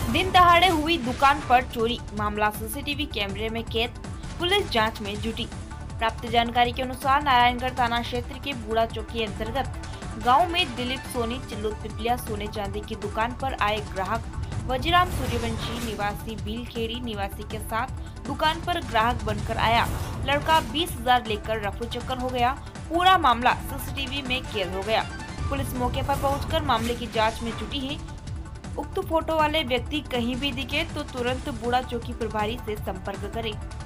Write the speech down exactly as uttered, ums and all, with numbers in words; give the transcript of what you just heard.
दिन दहाड़े हुई दुकान पर चोरी, मामला सीसीटीवी कैमरे में कैद, पुलिस जांच में जुटी। प्राप्त जानकारी के अनुसार नारायणगढ़ थाना क्षेत्र के बूढ़ा चौकी अंतर्गत गांव में दिलीप सोनी चिल्लुत पिपलिया सोने चांदी की दुकान पर आए ग्राहक वजीराम सूर्यवंशी निवासी भीलखेड़ी निवासी के साथ दुकान पर ग्राहक बनकर आया। लड़का बीस हजार लेकर रफू चक्कर हो गया। पूरा मामला सीसीटीवी में कैद हो गया। पुलिस मौके पर पहुंचकर मामले की जांच में जुटी है। उक्त फोटो वाले व्यक्ति कहीं भी दिखे तो तुरंत बूढ़ा चौकी प्रभारी से संपर्क करें।